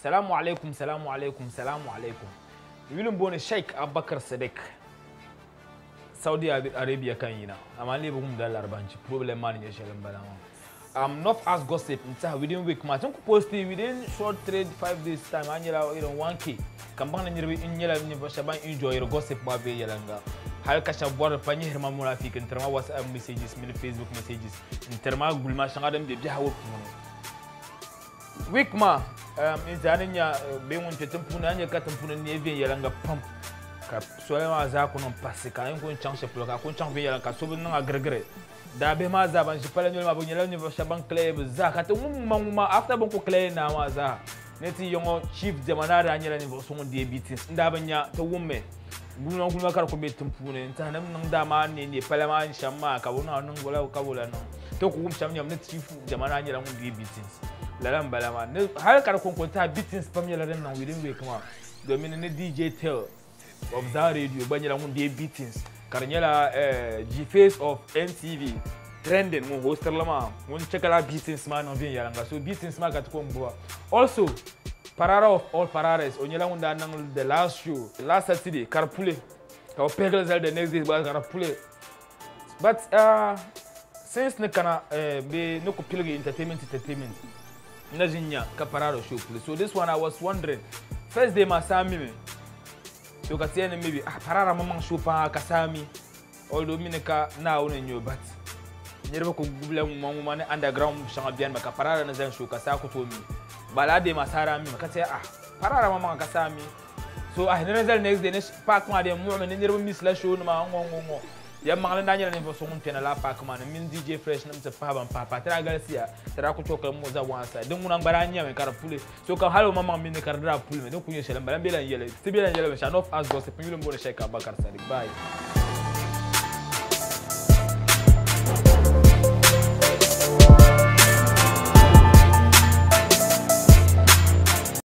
Salamu alaikum, salamu alaikum, salamu alaikum. Wilin bone Sheikh Abubakar Sadiq. Saudi Arabia kan yina. Amma le bugum da larbanci problem man ya shagan balama. Not as gossip nta within week ma tun ku posti within short 5 days time anyela irin 1k. Kamban nyirbi inyela ni shaban enjoy gossip ba be yalanga. Har ka shabwar fanyi hirma munafiki interma WhatsApp messages, min Facebook messages. Interma gulma shangadam de hawo kuma. Week ma inzanin ya be mun tetin puna anya ka tampuna ne bien yalanga pam. Ka soya ma za ku non passe ka yin kun chance ka kun chance bien yalanga so bin nan agregre. Da be ma za ban shi pala nyol ma bu nyela ni shaban club za ka ta ma after ban ko club na ma za neti yongo chief jamana da nyela ni so mon diabetes nda banya ta wumme guna guna kar ko be tumpune ta nan nan da ma ne pala ma shamma ka wona nan gola ka wala nan to ku gum shamnya ne chief jamana nyela mon diabetes lalan balama ne har kar ko ta beatings pam nyela ran nan within week ma domin ne DJ Tell of that radio banyela mon diabetes Karnyela G Face of NTV trending mo hostel lama mon chekala business man on vient yalanga so business man kat ko mbo also parara of all pararas onyela ngunda nang the last show last Saturday carpool ka pegal the next day ba carpool but since ne kana be no ko pilge entertainment na jinya ka parara show so this one I was wondering first day masami me so ka tiene maybe parara mamang shupa kasami although mineka na wona nyo but nyerba ko gubla manguma ne underground shanga bian maka parara na zan shuka sa ko to mi balade masara mi maka te parara mamang kasami so ne zal next day ne pack ma de mo ne nyerba misla show ma ngongo ya mangala ndanya ne bo so mun pena la pack ma ne min DJ Fresh na mtsa ban papa tara galsia tara ko chokal mo za wansa dun munan baranya me kara pule so kan halo mama min ne kara pule me dun kunye shelan balan belan yele tibelan yele me shanof as gossip mi lo mo Sheikh Abubakar Sadiq bye